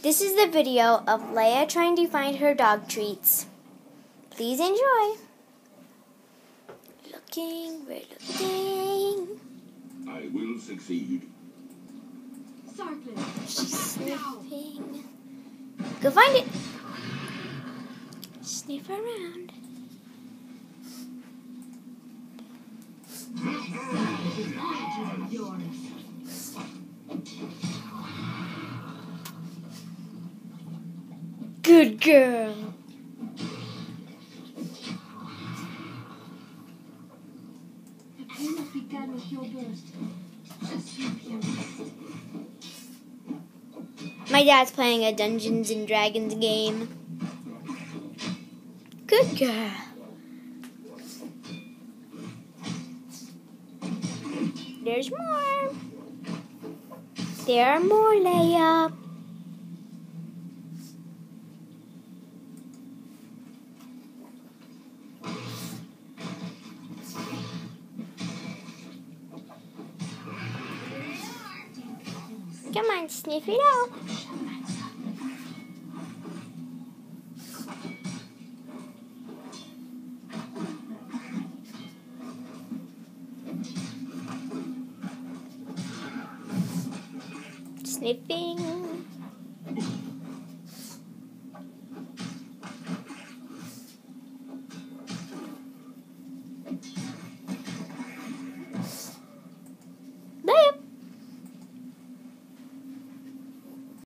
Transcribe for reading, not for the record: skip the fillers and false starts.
This is the video of Leia trying to find her dog treats. Please enjoy. We're looking. I will succeed. She's sniffing. Go find it. Sniff around. Good girl. My dad's playing a Dungeons and Dragons game. Good girl. There's more. There are more, Leia. Come on, sniff it out. Sniffing.